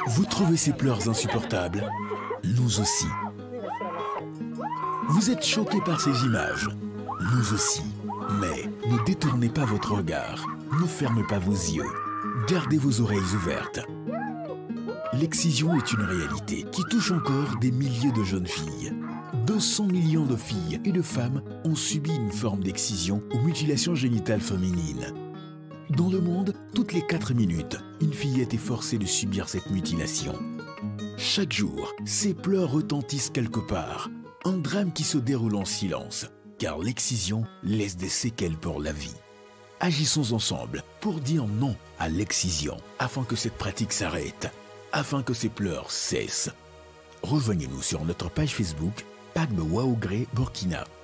Vous trouvez ces pleurs insupportables? Nous aussi. Vous êtes choqué par ces images? Nous aussi. Mais ne détournez pas votre regard, ne fermez pas vos yeux, gardez vos oreilles ouvertes. L'excision est une réalité qui touche encore des milliers de jeunes filles. 200 millions de filles et de femmes ont subi une forme d'excision ou mutilation génitale féminine. Dans le monde, toutes les 4 minutes, une fillette est forcée de subir cette mutilation. Chaque jour, ces pleurs retentissent quelque part. Un drame qui se déroule en silence, car l'excision laisse des séquelles pour la vie. Agissons ensemble pour dire non à l'excision, afin que cette pratique s'arrête, afin que ces pleurs cessent. Rejoignez-nous sur notre page Facebook Pagbe Waougré Burkina.